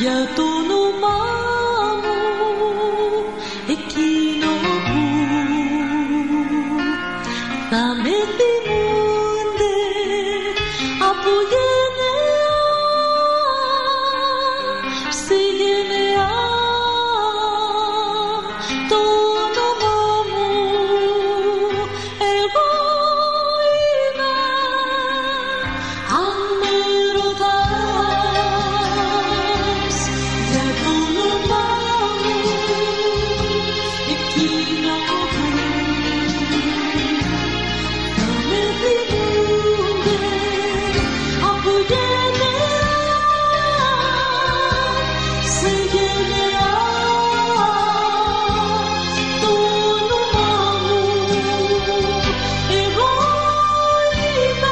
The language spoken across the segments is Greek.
για το όνομά μου εκείνο που θα με θυμούνται από γενεά σε γενεά. Το όνομά μου εγώ είμαι. Αν με ρωτάς για το όνομά μου εκείνο που θα με θυμούνται από γενεά σε γενεά. Το όνομά μου εγώ είμαι.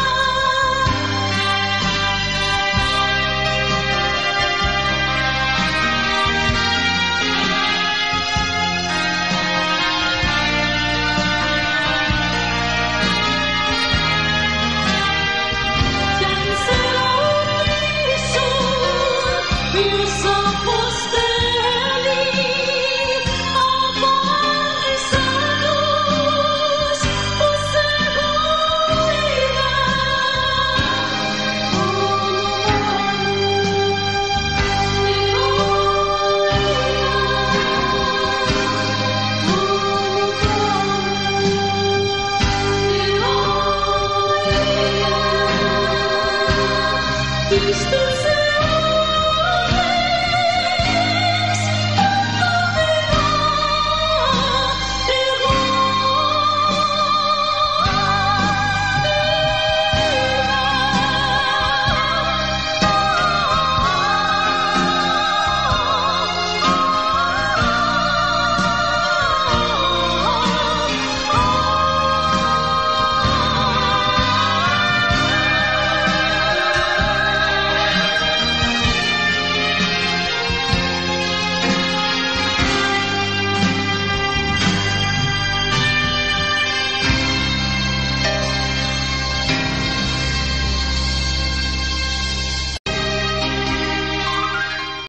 Κι αν σε ρωτήσουν ποιος αποστέλει, απάντησέ τους πως εγώ είμαι. Το όνομά μου εγώ είμαι. Το όνομά μου εγώ είμαι.